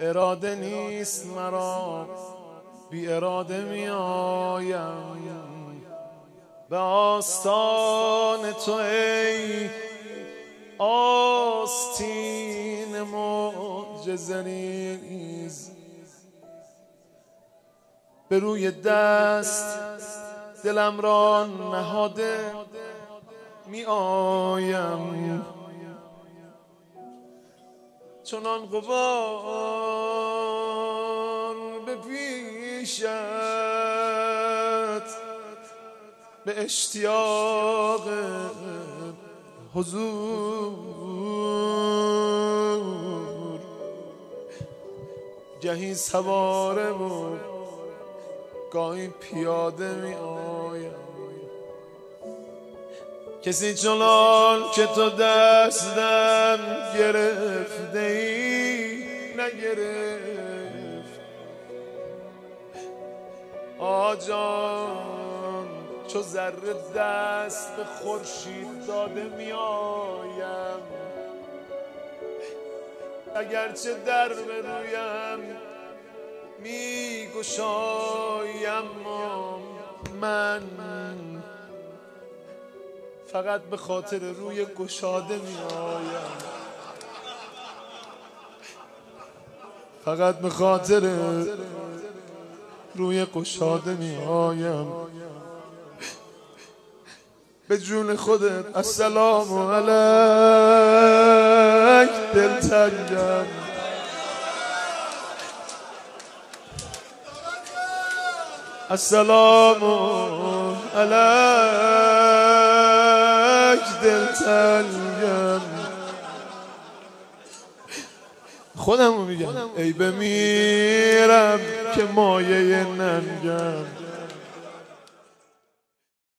اراده نیست مرا بی اراده می آیم به آستان تو ای آستین معجزه‌ریز. به روی دست دلم را نهاده می آیم چنان غبار به پیشت به اشتیاق حضور، گهی سواره و گاهی پیاده می آیم. کسی چنان که تو دستم گرفته ای نگرفت. آجان چو ذره دست به خورشید داده می آیم، اگرچه در به رویم می گشایم من فقط به خاطر روی گشاده می آیم، فقط به خاطر روی گشاده می آیم. به جون خودت السلام علیک دلتنگم، السلام علیک دلتنگم. خودمو میگم ای بمیرم که مایه ننگم.